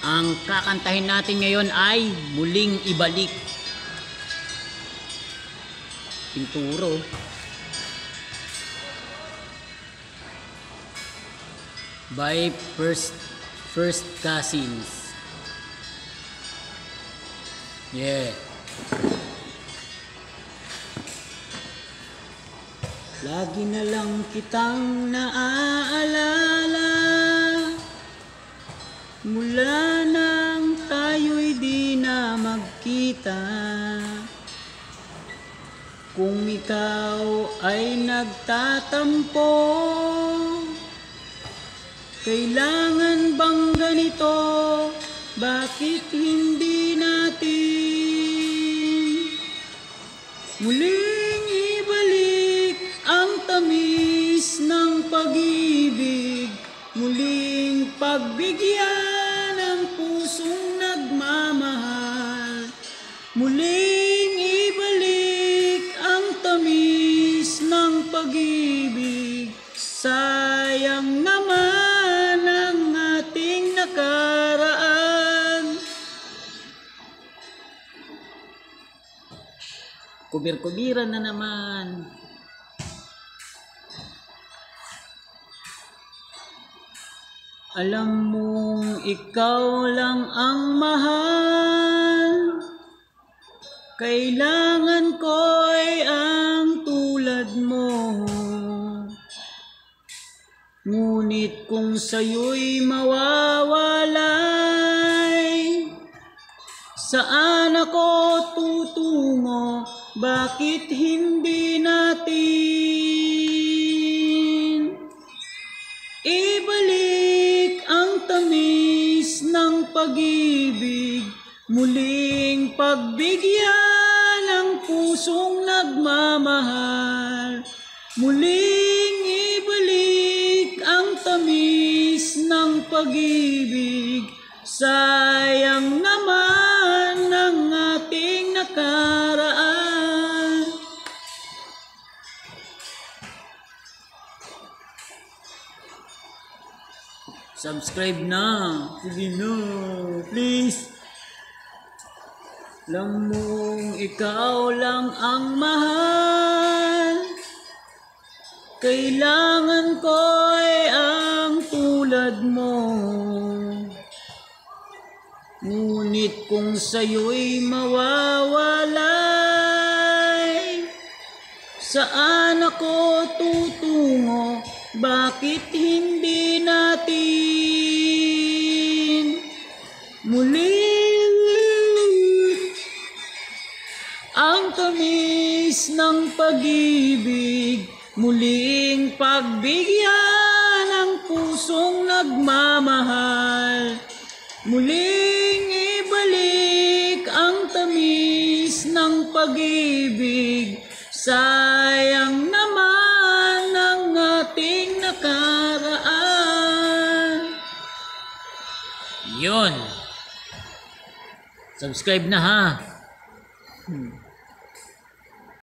Ang kakantahin natin ngayon ay Muling Ibalik. Pinturo. By First Cousins. Yeah. Lagi na lang kitang naaalala mula nang tayo'y di na magkita. Kung ikaw ay nagtatampo, kailangan bang ganito? Bakit hindi natin muling ibalik ang tamis ng pag-ibig? Muling pagbigyan ang pusong nagmamahal. Muling ibalik ang tamis ng pag-ibig. Sayang naman ang ating nakaraan. Kubir-kubiran na naman. Alam mong ikaw lang ang mahal. Kailangan ko'y ang tulad mo. Ngunit kung sa'yo'y mawawalay, saan ako tutungo? Bakit hindi natin ibalik ang tamis ng pag-ibig? Muling pagbigyan ang pusong nagmamahal. Muling ibalik ang tamis ng pag-ibig. Sayang naman ang ating nakaraan. Subscribe na. Sige na, please. Alam mong ikaw lang ang mahal. Kailangan ko'y ang tulad mo. Ngunit kung sa'yo'y mawawalay, saan ako tutungo? Bakit hindi natin muling ang tamis ng pag-ibig? Muling pagbigyan ang pusong nagmamahal. Muling ibalik ang tamis ng pag-ibig. Sayang naman ang ating nakaraan. Yun. Subscribe na ha.